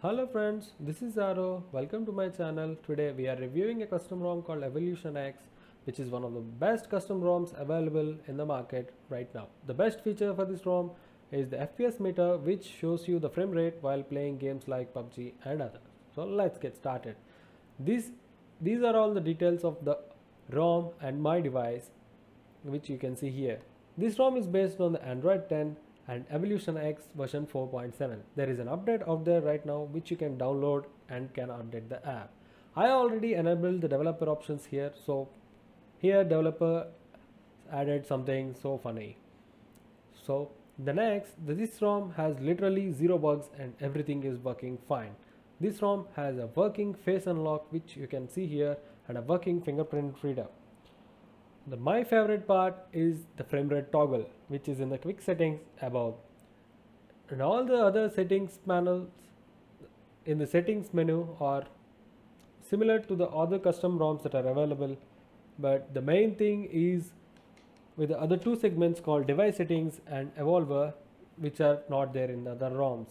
Hello friends, this is Zaro. Welcome to my channel. Today we are reviewing a custom ROM called Evolution X, which is one of the best custom ROMs available in the market right now. The best feature for this ROM is the FPS meter, which shows you the frame rate while playing games like PUBG and others. So let's get started. These, these are all the details of the ROM and my device, which you can see here. This ROM is based on the Android 10 and Evolution X version 4.7. There is an update out there right now which you can download and can update the app. I already enabled the developer options here, so here developer added something so funny. So this ROM has literally zero bugs and everything is working fine. This ROM has a working face unlock, which you can see here, and a working fingerprint reader. My favorite part is the frame rate toggle, which is in the quick settings above, and all the other settings panels in the settings menu are similar to the other custom ROMs that are available, but the main thing is with the other two segments called device settings and evolver, which are not there in the other ROMs.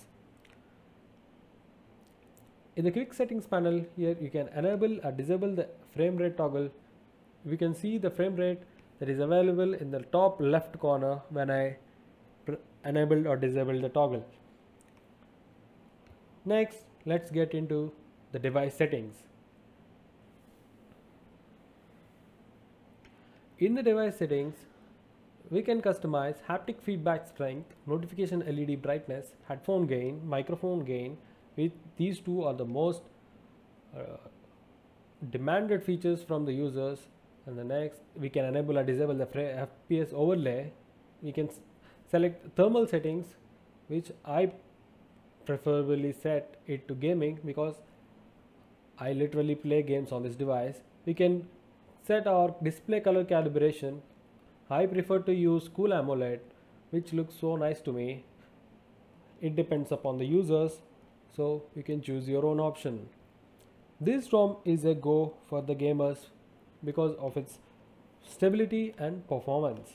In the quick settings panel here, you can enable or disable the frame rate toggle. We can see the frame rate that is available in the top left corner when I enable or disable the toggle. Next, let's get into the device settings. In the device settings, we can customize haptic feedback strength, notification LED brightness, headphone gain, microphone gain. These two are the most demanded features from the users. And the next, we can enable or disable the FPS overlay. We can select thermal settings, which I preferably set it to gaming because I literally play games on this device. We can set our display color calibration. I prefer to use Cool AMOLED, which looks so nice to me. It depends upon the users, so you can choose your own option. This ROM is a go for the gamers because of its stability and performance.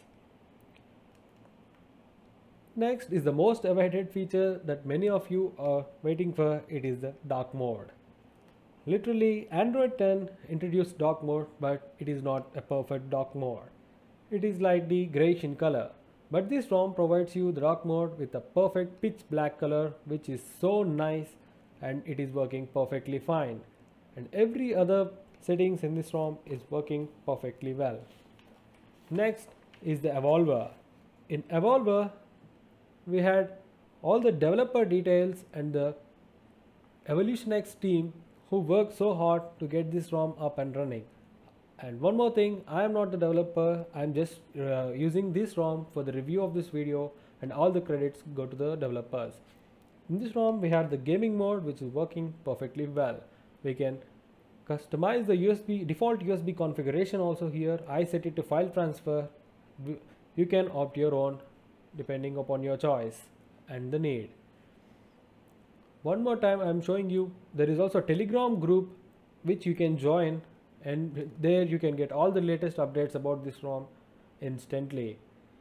Next is the most awaited feature that many of you are waiting for. It is the dark mode. Literally, Android 10 introduced dark mode, but it is not a perfect dark mode. It is lightly grayish in color, but this ROM provides you the dark mode with a perfect pitch black color, which is so nice, and it is working perfectly fine. And every other settings in this ROM is working perfectly well. Next is the evolver. In evolver, we had all the developer details and the Evolution X team who worked so hard to get this ROM up and running. And one more thing, I am not the developer, I am just using this ROM for the review of this video, and all the credits go to the developers. In this ROM we have the gaming mode, which is working perfectly well. We can customize the default USB configuration also here. I set it to file transfer. You can opt your own depending upon your choice and the need. One more time, I am showing you there is also a Telegram group which you can join, and there you can get all the latest updates about this ROM instantly.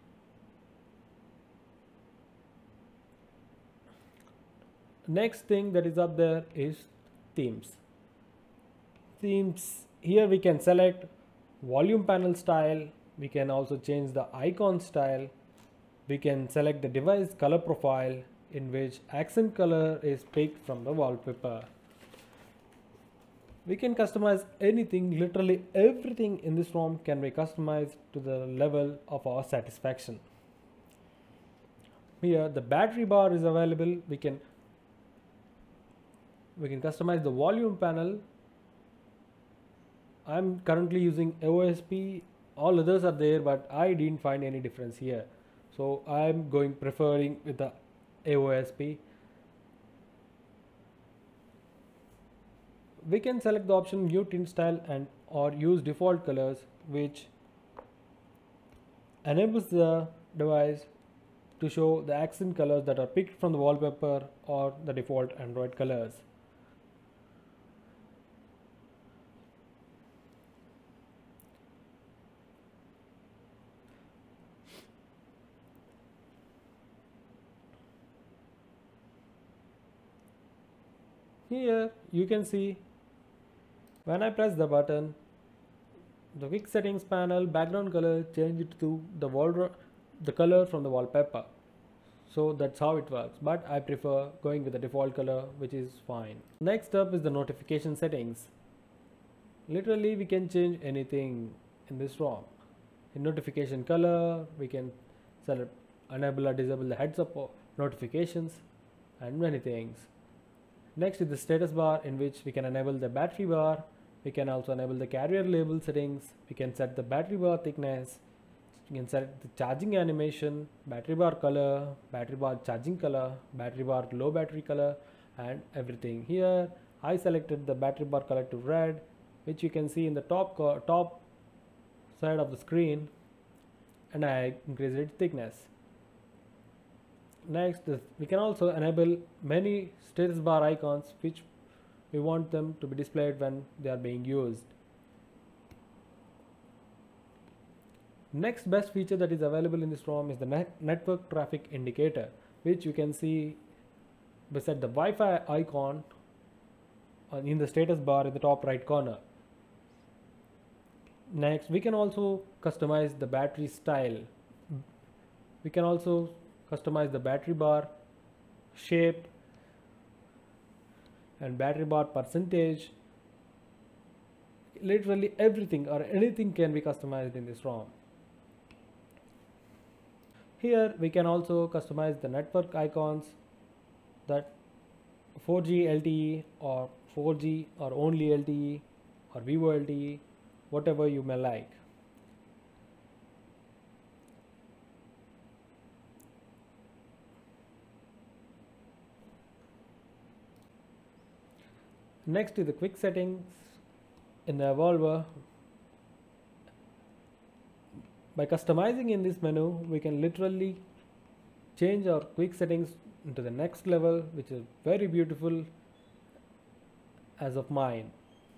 Next thing that is up there is themes. Here we can select volume panel style. We can also change the icon style. We can select the device color profile, in which accent color is picked from the wallpaper. We can customize anything. Literally everything in this ROM can be customized to the level of our satisfaction. Here the battery bar is available. We can customize the volume panel. I'm currently using AOSP. All others are there, but I didn't find any difference here, so I'm preferring with the AOSP. We can select the option view tint style and or use default colors, which enables the device to show the accent colors that are picked from the wallpaper or the default Android colors. Here you can see when I press the button, the quick settings panel background color changed to the color from the wallpaper. So that's how it works, but I prefer going with the default color, which is fine. Next up is the notification settings. Literally we can change anything in this ROM. In notification color we can select enable or disable the heads up notifications and many things. Next is the status bar, in which we can enable the battery bar. We can also enable the carrier label settings. We can set the battery bar thickness. You can set the charging animation, battery bar color, battery bar charging color, battery bar low battery color, and everything. Here I selected the battery bar color to red, which you can see in the top side of the screen, and I increased its thickness. Next, we can also enable many status bar icons which we want them to be displayed when they are being used. Next best feature that is available in this ROM is the network traffic indicator, which you can see beside the Wi-Fi icon in the status bar in the top right corner. Next, we can also customize the battery style. We can also customize the battery bar shape and battery bar percentage. Literally everything or anything can be customized in this ROM. Here we can also customize the network icons, that 4G LTE or 4G or only LTE or Vivo LTE, whatever you may like. Next is the quick settings in the Evolver. By customizing in this menu, we can literally change our quick settings into the next level, which is very beautiful as of mine.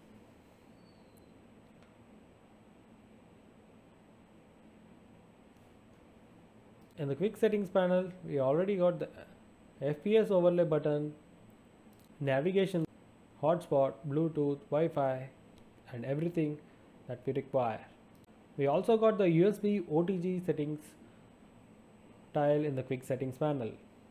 In the quick settings panel, we already got the FPS overlay button, navigation, hotspot, Bluetooth, Wi-Fi, and everything that we require. We also got the USB OTG settings tile in the quick settings panel.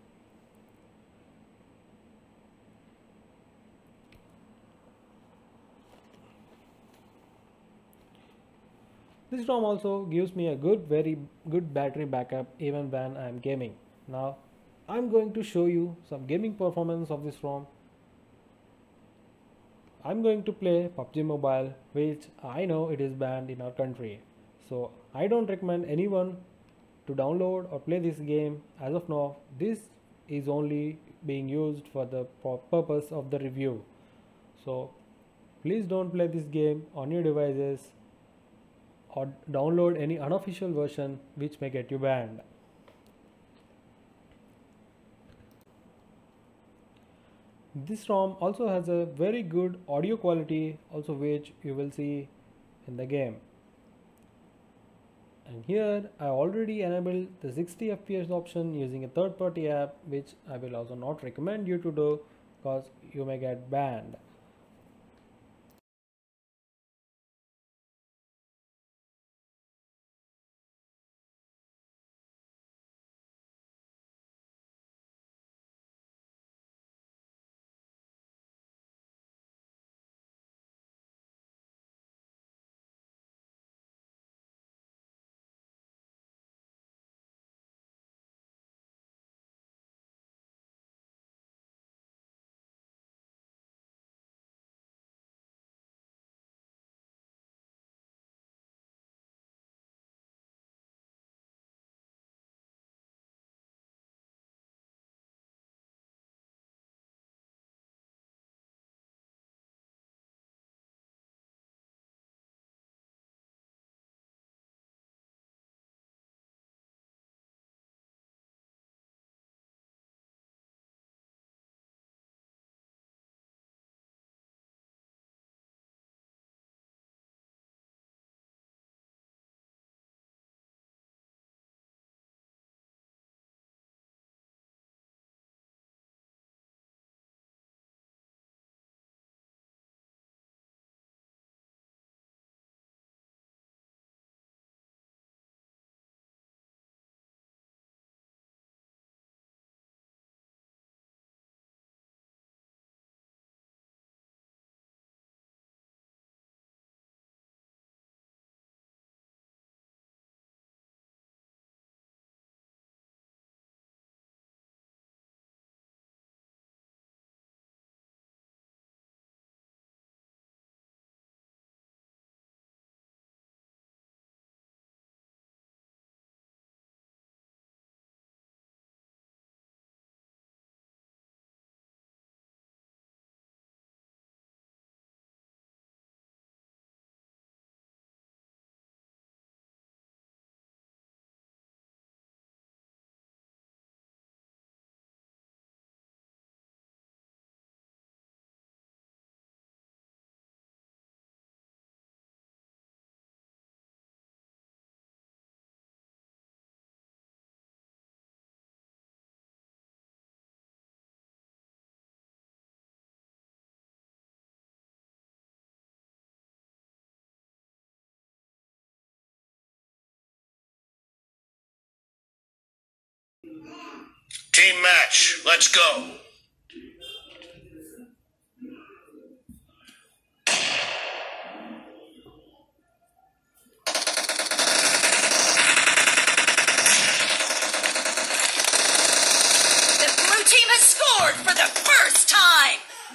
This ROM also gives me a very good battery backup even when I am gaming. Now I am going to show you some gaming performance of this ROM. I am going to play PUBG Mobile, which I know it is banned in our country. So I don't recommend anyone to download or play this game as of now. This is only being used for the purpose of the review. So please don't play this game on your devices or download any unofficial version which may get you banned. This ROM also has a very good audio quality, also which you will see in the game. And here I already enabled the 60 FPS option using a third-party app, which I will also not recommend you to do because you may get banned. Team match, let's go. The blue team has scored for the first time.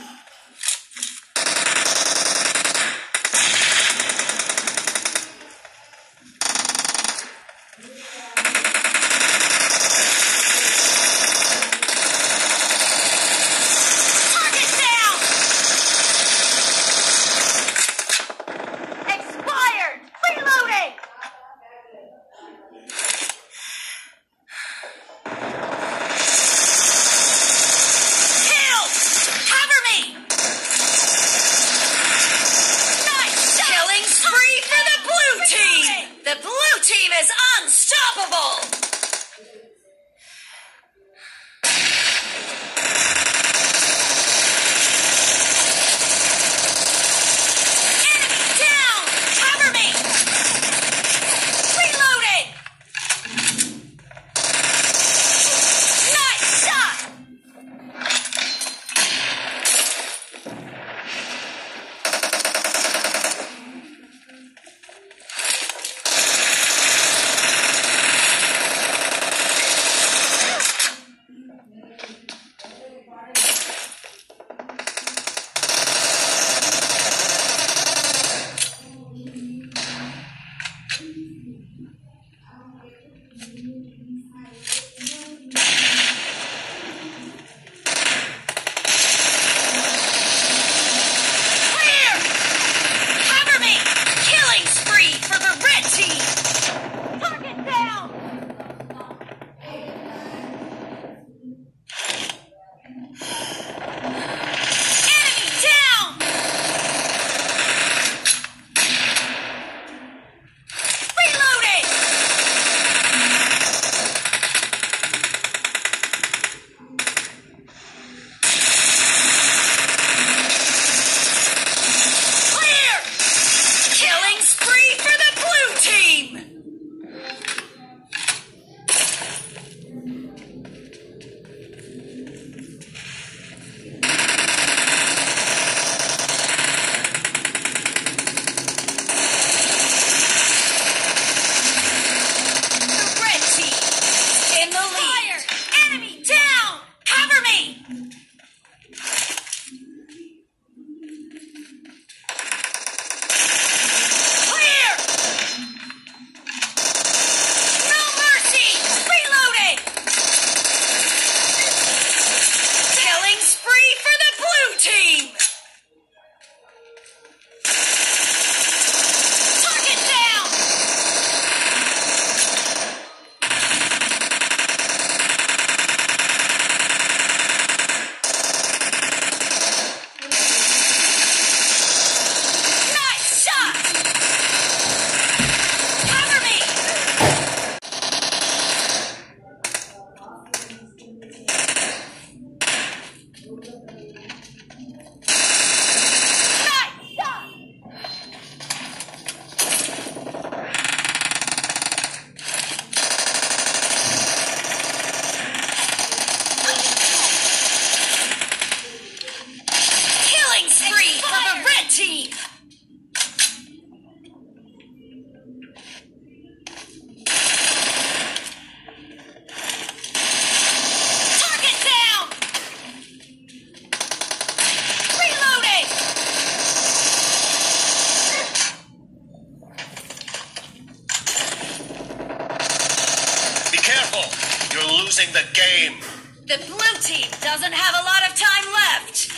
losing the game. The blue team doesn't have a lot of time left.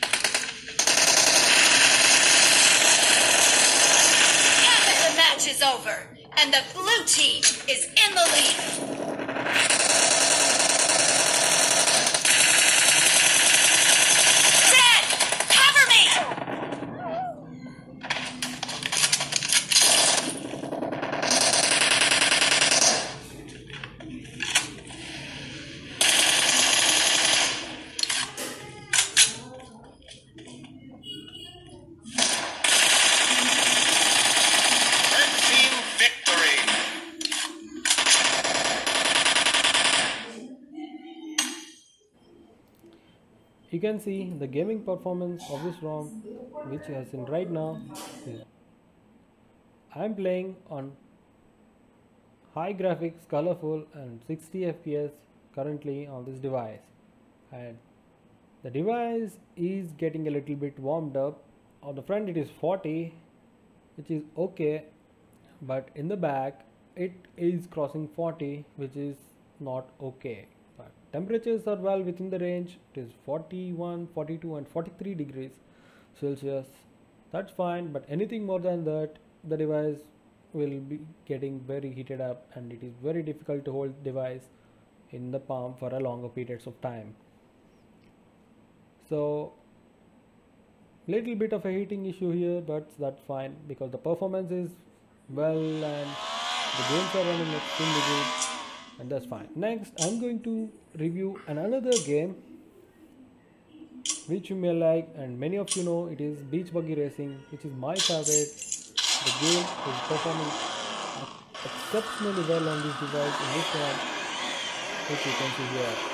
Half of the match is over, and the blue team is in the lead. Dead! Cover me! you can see the gaming performance of this ROM, which you have seen right now. I am playing on high graphics, colorful, and 60 FPS currently on this device, and the device is getting a little bit warmed up. On the front it is 40, which is okay, but in the back it is crossing 40, which is not okay. But temperatures are well within the range. It is 41, 42 and 43 degrees Celsius. That's fine, but anything more than that, the device will be getting very heated up, and it is very difficult to hold device in the palm for a longer periods of time. So little bit of a heating issue here, but that's fine because the performance is well and the games are running extremely good, and that's fine. Next I'm going to review another game which you may like, and many of you know it is Beach Buggy Racing, which is my favorite. The game is performing exceptionally well on this device in this one, which you can see here.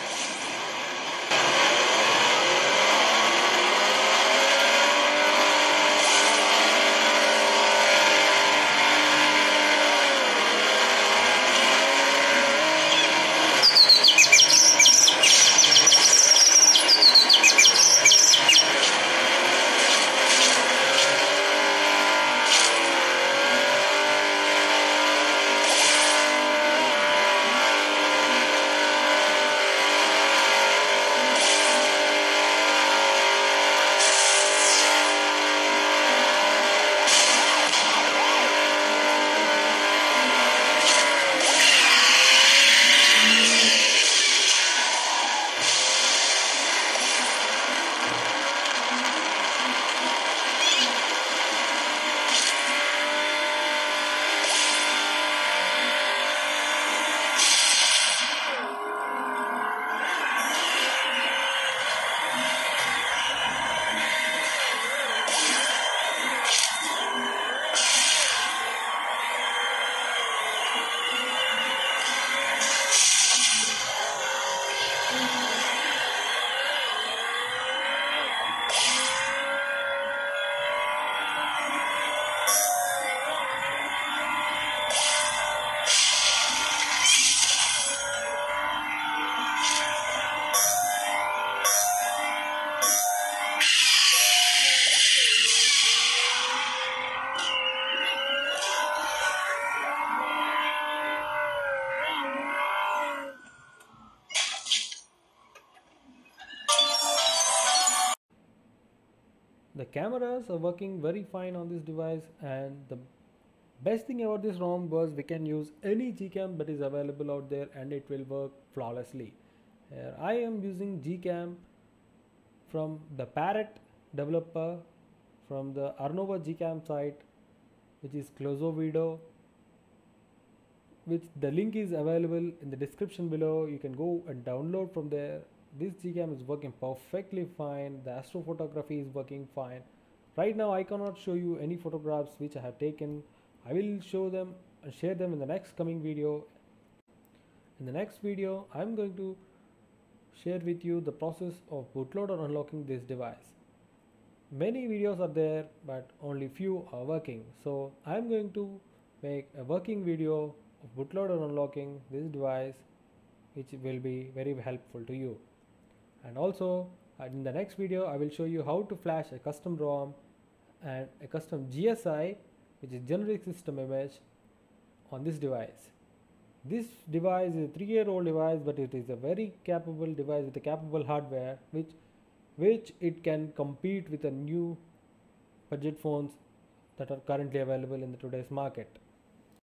The cameras are working very fine on this device, and the best thing about this ROM was we can use any Gcam that is available out there and it will work flawlessly. Here I am using Gcam from the Parrot developer from the Arnova Gcam site, which is Clozovido, which the link is available in the description below. You can go and download from there. This Gcam is working perfectly fine. The astrophotography is working fine. Right now I cannot show you any photographs which I have taken. I will show them and share them in the next coming video. In the next video I'm going to share with you the process of bootloader unlocking this device. Many videos are there, but only few are working. So I'm going to make a working video of bootloader unlocking this device, which will be very helpful to you. And also in the next video I will show you how to flash a custom ROM and a custom GSI, which is generic system image, on this device. This device is a 3-year-old device, but it is a very capable device with a capable hardware which it can compete with the new budget phones that are currently available in the today's market.